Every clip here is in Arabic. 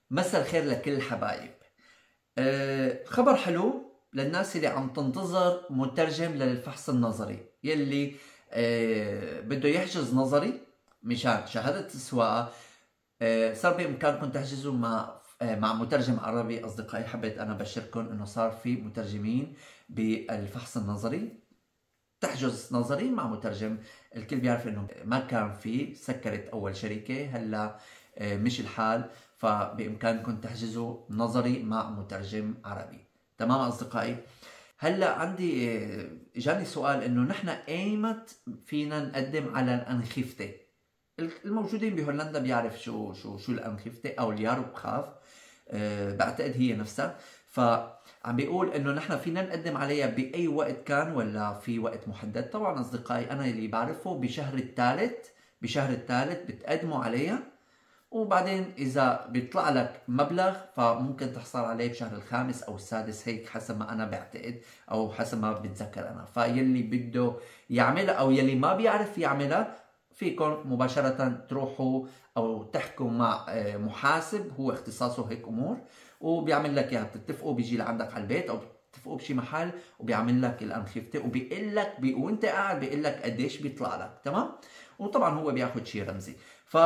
مساء الخير لكل الحبايب. خبر حلو للناس اللي عم تنتظر مترجم للفحص النظري يلي بده يحجز نظري مشان شهادة السواقة. صار بإمكانكم تحجزوا مع مترجم عربي. أصدقائي، حبيت أنا بشركم إنه صار في مترجمين بالفحص النظري. تحجز نظري مع مترجم. الكل بيعرف إنه ما كان في، سكرت أول شركة، هلا مش الحال، فبإمكانكم تحجزوا نظري مع مترجم عربي. تمام أصدقائي؟ هلا عندي اجاني سؤال انه نحن ايمت فينا نقدم على الانخفتة؟ الموجودين بهولندا بيعرف شو الانخفتة او الياروبخاف. بعتقد هي نفسها. فعم بيقول انه نحن فينا نقدم عليها باي وقت كان ولا في وقت محدد؟ طبعا اصدقائي، انا اللي بعرفه بشهر الثالث بتقدموا عليها، وبعدين اذا بيطلع لك مبلغ فممكن تحصل عليه بشهر الخامس او السادس، هيك حسب ما انا بعتقد او حسب ما بتذكر انا. فيلي بده يعملها او يلي ما بيعرف يعملها، فيكم مباشرة تروحوا او تحكوا مع محاسب هو اختصاصه هيك امور، وبيعمل لك اياها. بتتفقوا، بيجي لعندك على البيت او بتتفقوا بشي محل وبيعمل لك الانخفته، وبيقول لك وانت قاعد بيقول لك قديش بيطلع لك. تمام؟ وطبعا هو بياخذ شيء رمزي. ف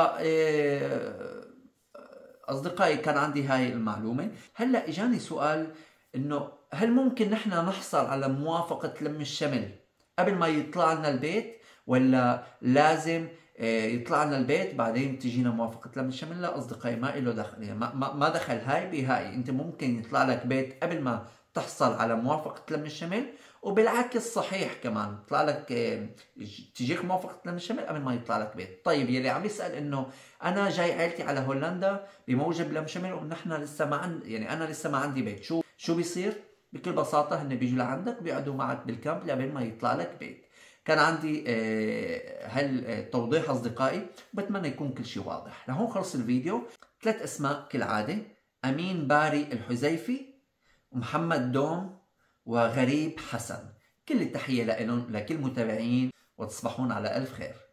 اصدقائي، كان عندي هاي المعلومه. هلا اجاني سؤال انه هل ممكن نحن نحصل على موافقه لم الشمل قبل ما يطلع لنا البيت، ولا لازم يطلع لنا البيت بعدين تجينا موافقه لم الشمل؟ لا اصدقائي، ما له دخل، يعني ما دخل هاي بهاي. انت ممكن يطلع لك بيت قبل ما تحصل على موافقه لم الشمل، وبالعكس صحيح كمان يطلع لك تجيك موافقه لم الشمل قبل ما يطلع لك بيت. طيب يلي عم يسال انه انا جاي عائلتي على هولندا بموجب لم شمل ونحن لسه ما يعني انا لسه ما عندي بيت، شو بيصير؟ بكل بساطه هن بيجوا لعندك بيقعدوا معك بالكامب قبل ما يطلع لك بيت. كان عندي هالتوضيح اصدقائي، بتمنى يكون كل شيء واضح. لهون خلص الفيديو. 3 اسماء كالعاده: امين باري الحذيفي، محمد دوم، وغريب حسن. كل التحيه لكل متابعين، وتصبحون على الف خير.